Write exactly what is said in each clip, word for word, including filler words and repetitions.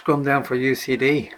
Scrum down for U C D.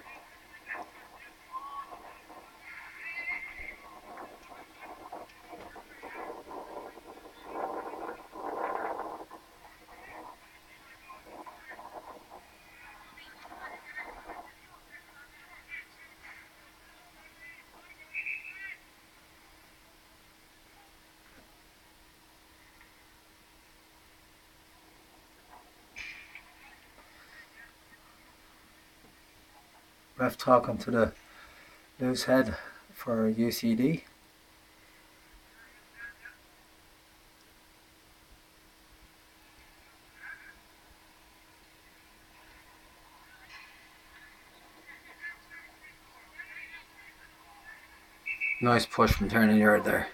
Ref talking to the loose head for U C D. Nice push from turning yard there.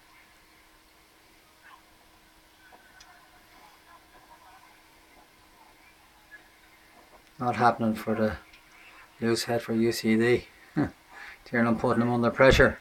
Not happening for the loose head for U C D. Tiernan putting him under pressure.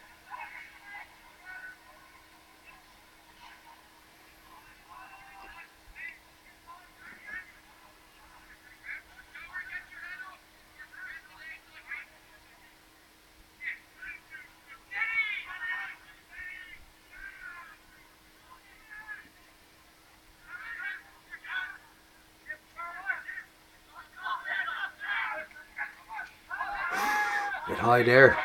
Bit high there.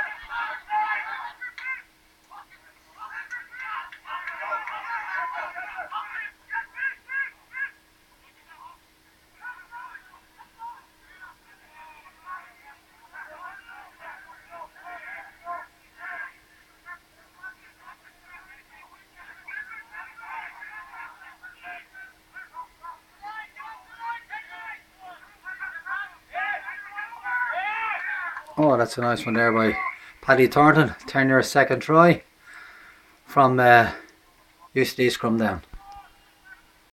Oh, that's a nice one there by Paddy Thornton. Turn your second try from uh, U C D scrum down.